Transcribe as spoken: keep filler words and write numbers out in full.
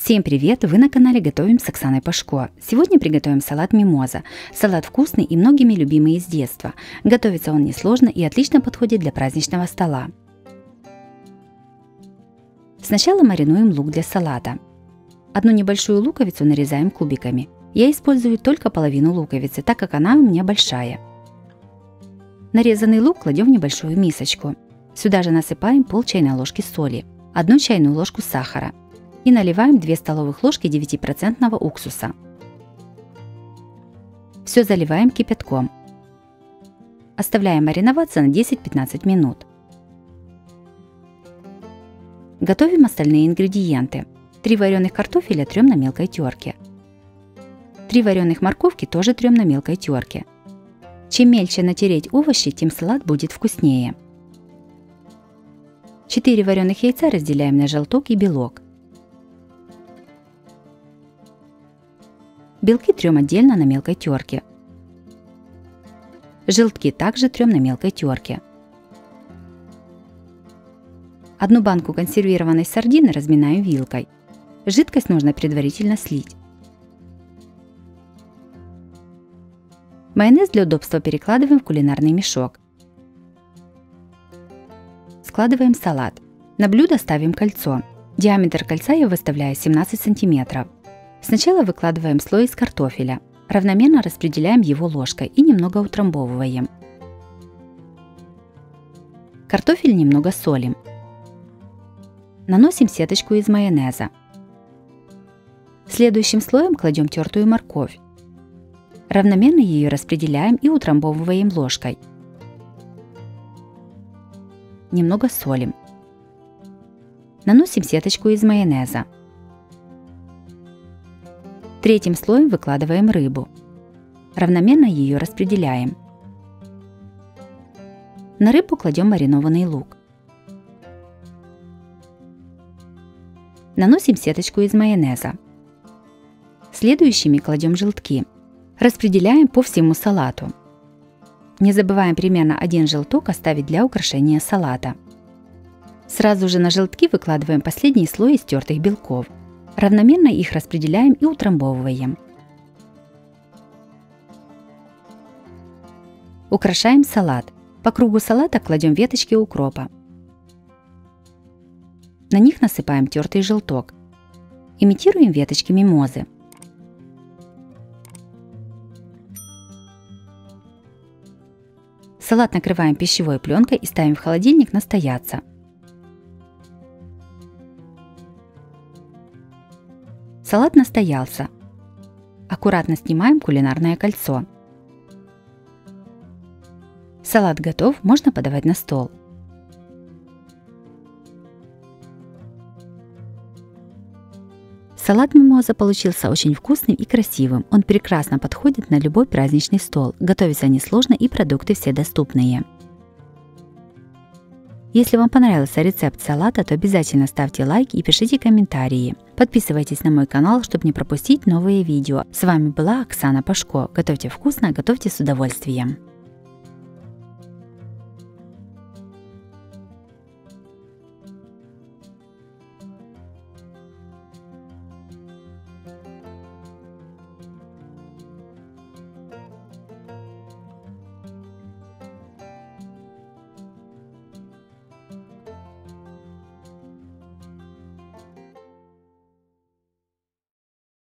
Всем привет! Вы на канале Готовим с Оксаной Пашко. Сегодня приготовим салат мимоза. Салат вкусный и многими любимый из детства. Готовится он несложно и отлично подходит для праздничного стола. Сначала маринуем лук для салата. Одну небольшую луковицу нарезаем кубиками. Я использую только половину луковицы, так как она у меня большая. Нарезанный лук кладем в небольшую мисочку. Сюда же насыпаем пол чайной ложки соли, одну чайную ложку сахара. И наливаем две столовых ложки девяти процентного уксуса. Все заливаем кипятком. Оставляем мариноваться на десять-пятнадцать минут. Готовим остальные ингредиенты. три вареных картофеля трем на мелкой терке. три вареных морковки тоже трем на мелкой терке. Чем мельче натереть овощи, тем салат будет вкуснее. четыре вареных яйца разделяем на желток и белок. Белки трем отдельно на мелкой терке. Желтки также трем на мелкой терке. Одну банку консервированной сардины разминаем вилкой. Жидкость нужно предварительно слить. Майонез для удобства перекладываем в кулинарный мешок. Складываем салат. На блюдо ставим кольцо. Диаметр кольца я выставляю семнадцать сантиметров. Сначала выкладываем слой из картофеля, равномерно распределяем его ложкой и немного утрамбовываем. Картофель немного солим. Наносим сеточку из майонеза. Следующим слоем кладем тертую морковь. Равномерно ее распределяем и утрамбовываем ложкой. Немного солим. Наносим сеточку из майонеза. Третьим слоем выкладываем рыбу. Равномерно ее распределяем. На рыбу кладем маринованный лук. Наносим сеточку из майонеза. Следующими кладем желтки. Распределяем по всему салату. Не забываем примерно один желток оставить для украшения салата. Сразу же на желтки выкладываем последний слой из тертых белков. Равномерно их распределяем и утрамбовываем. Украшаем салат. По кругу салата кладем веточки укропа. На них насыпаем тертый желток. Имитируем веточки мимозы. Салат накрываем пищевой пленкой и ставим в холодильник настояться. Салат настоялся. Аккуратно снимаем кулинарное кольцо. Салат готов, можно подавать на стол. Салат мимоза получился очень вкусным и красивым. Он прекрасно подходит на любой праздничный стол. Готовится несложно и продукты все доступные. Если вам понравился рецепт салата, то обязательно ставьте лайк и пишите комментарии. Подписывайтесь на мой канал, чтобы не пропустить новые видео. С вами была Оксана Пашко. Готовьте вкусно, готовьте с удовольствием.